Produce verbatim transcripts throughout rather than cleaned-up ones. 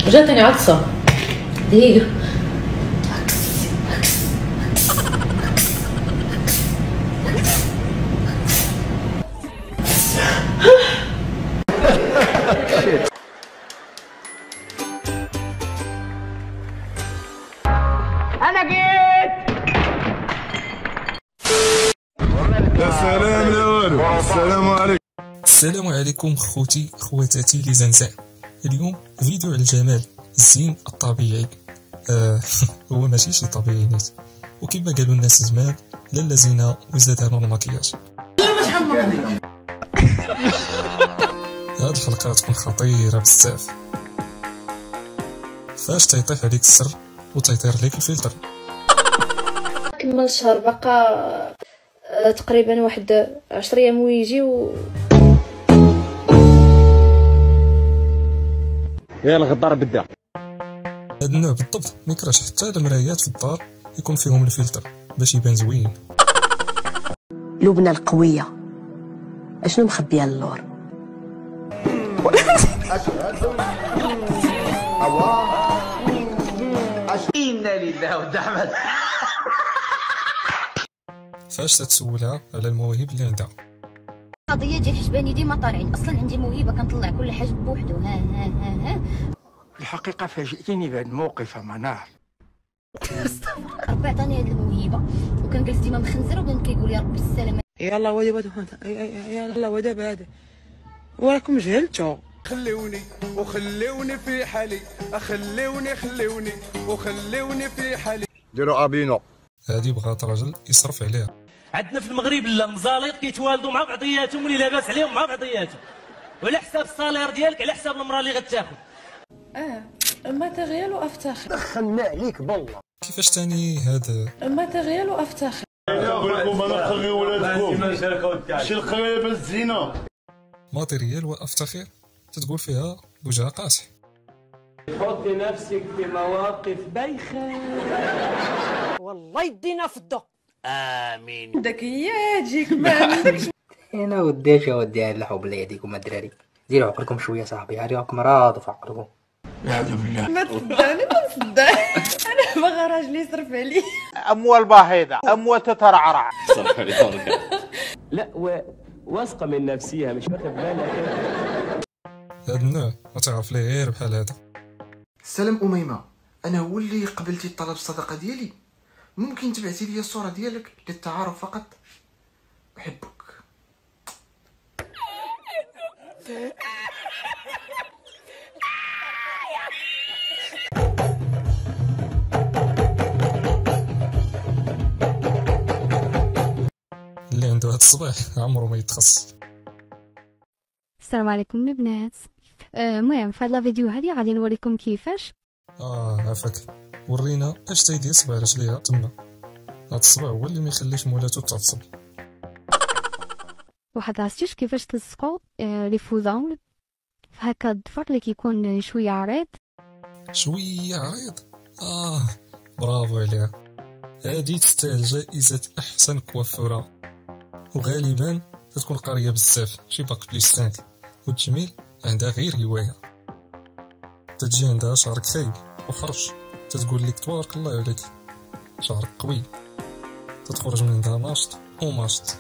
جاتني عطسه دقيقه. انا جيت. يا سلام يا والو. السلام عليكم. السلام عليكم خوتي خواتاتي لي زنزان. اليوم فيديو على الجمال الزين الطبيعي. آه هو ماشي شي طبيعي نيت، وكما قالوا الناس زمان لالا زينه وزادها المكياج. هاد الحلقه تكون خطيره بزاف. فاش تيطيح عليك السر وتيطير ليك الفلتر. كمل الشهر بقى تقريبا واحد عشر ايام ويجي و يا الغدار بدا. هاد النوع بالضبط ميكراش حتى المرايات في الدار يكون فيهم الفلتر باش يبان زوين. لبنى القوية اشنو مخبيه اللور؟ إنا لله ودعمت. فاش تتسولها على المواهب اللي عندها. القضيه ديال حجباني ديما طالعين، اصلا عندي موهبه كنطلع كل حاجه بوحدو. ها ها ها ها الحقيقه فاجئتني بهذا الموقف منار. ربي عطاني هاد الموهبه وكنجلس ديما مخنزر وبان كيقول يا ربي السلامه. يلا ودابا يلا ودابا هذا وراكم جهلتو. خلوني وخلوني في حالي، خلوني خلوني وخلوني في حالي. ديروا ابينو. هادي بغات راجل يصرف عليها. عندنا في المغرب لا المزاليط كيتوالدوا مع بعضياتهم واللي لاباس عليهم مع بعضياتهم، وعلى حساب الصالير ديالك على حساب المراه اللي غتاخذ. اه ماتيريال وافتخر. دخلنا عليك بالله. كيفاش تاني هذا ماتيريال وافتخر. نقولكم انا نخلي ولادكم شي القريبه الزينه. ماتيريال وافتخر تتقول فيها بوجهها قاصح. حطي نفسك في مواقف بايخه والله يدينا في الضو. امين. ذكيه تجيك ما عندكش. انا وديش يا ودي هاد الحب اللي يديكم الدراري، ديروا عقلكم شويه صاحبي، هادي راكم راضوا في عقلكم. اعوذ بالله. ما تصدقني ما تصدق. انا باغا راجلي يصرف علي. اموال باهظه، اموال تترعرع. لا و... واثقه من نفسها مش واخد بالها. هاد النوع ما تعرف ليه غير بحال هذا. سلام أميمة، أنا هو اللي قبلتي الطلب الصداقة ديالي، ممكن تبعتي لي الصورة ديالك للتعارف فقط؟ أحبك. اللي عنده هاد الصباح عمره ما يتخص. السلام عليكم البنات. المهم في هذا الفيديو هذه غادي نوريكم كيفاش اه عافاك ورينا اش تيدير صبع رجليها تما. هاد الصبع هو اللي ما يخليش مولاتو تعصب. واحد لاستيش كيفاش تلصقوا آه لي فوزون هكا الضفر اللي كيكون شويه عريض. شويه عريض. اه برافو عليها. هادي تستاهل جائزة احسن كوافورة، وغالبا تتكون قارية بزاف شي باك بليستان، والتجميل عندها غير هواية. تجي عندها شعرك خايب وخرج تتقول لك تبارك الله عليك شعرك قوي، تتخرج من عندها ناشط وماشط.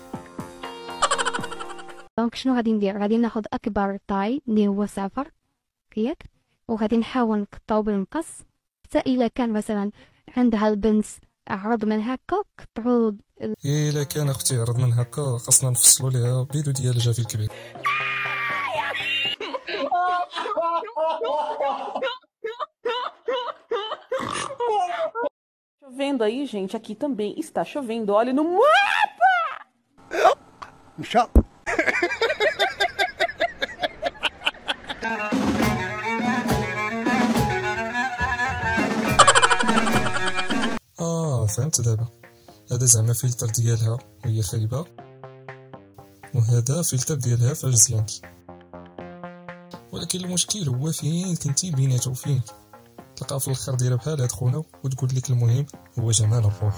دونك شنو غادي ندير؟ غادي ناخذ اكبر طاي اللي هو صفر ياك، وغادي نحاول نقطعو بالمقص حتى الا كان مثلا عندها البنت عرض من هكا قطعو. الا كان اختي عرض من هكا خاصنا نفصلو ليها بيدو ديال جافي الكبير. Chovendo aí, gente, aqui também está chovendo. Olha no mapa! مشى. اه فهمت دابا. هذا زعما فلتر ديالها وهي خايبه، وهذا فلتر ديالها فاش زينت. ولكن المشكل هو فين كنتي بيناتو، فين تلقى في الاخر دايره بحال هاد خونا وتقول لك المهم هو جمال الروح.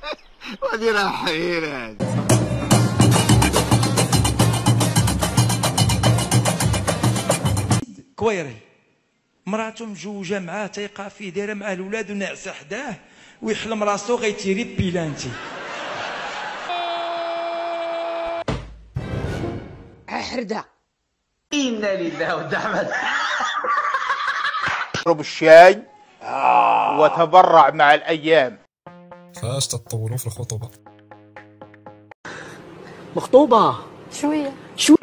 ودي راه حيران. كويري مراتو مجوجه معاه تيقع فيه دايره معاه الولاد وناعسه حداه ويحلم راسو غيتيري بيلانتي. حردة. إنا لله ودعمت. اشرب الشاي وتبرع مع الأيام. فاش تطولوا في الخطوبة؟ مخطوبة شوية شوية.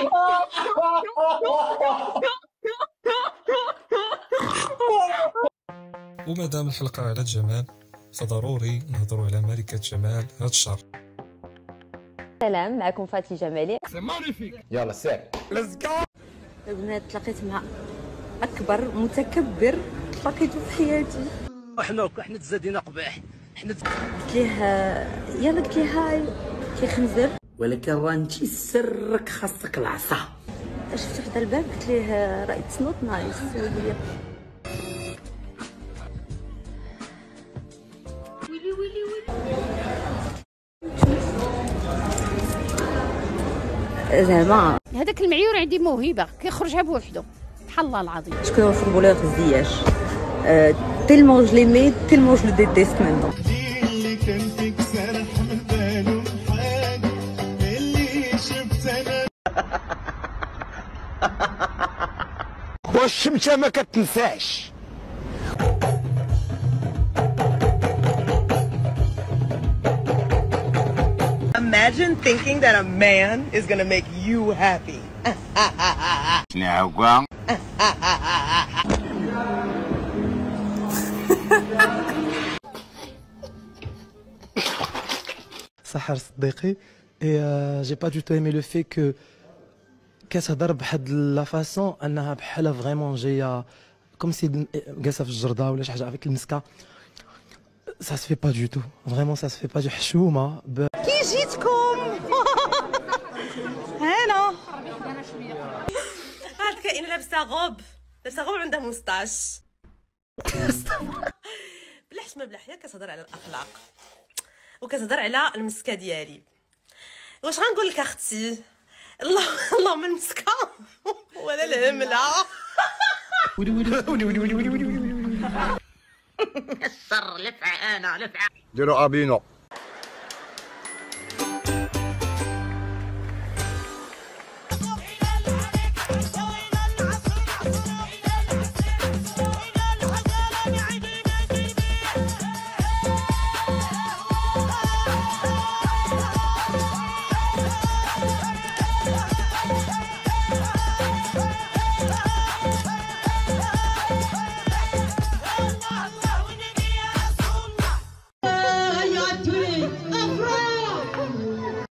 ومادام الحلقة على الجمال فضروري نهضروا على ملكة جمال هاد الشهر. سلام، معكم فاتي جمالي. يلا سير ليتس جو. البنات تلاقيت مع اكبر متكبر تلاقيته في حياتي. احنا احنا تزادينا قباح. احنا قلت ليه يلا، قلت ليه هاي كي خنزر ولكن راه انتي سرك خاصك العصا. شفت حدا الباب قلت ليه راه اتس نوت نايس. ويلي ويلي ويلي زعما هذاك المعيور عندي موهبه كيخرجها بوحدو بحال الله العظيم. شكون هو الفوتبولور الزياش تيلمون جو ليمي تيلمون جو لو ديتيست مينتون. والشمسة ما كتنساش. Imagine thinking that a man is gonna make you happy. سحر صديقي et j'ai pas du tout aimé le fait que كتهضر بحد لا فاسون انها بحال فريمون جايه كوم سي جالسه في الجرده ولا شي حاجه avec المسكه. ça se fait pas du tout vraiment ça se fait pas du حشومه ب... كي جيتكم هنا هاد كاينه لابسه غوب لابسه غوب عندها مستاش بلا حشمه بلا حياه كتهضر على الاخلاق وكتهضر على المسكه ديالي. واش غنقول لك اختي الله اللهم المسكه ولا الهمله الشر لفعه انا لفعه ديروا ابينو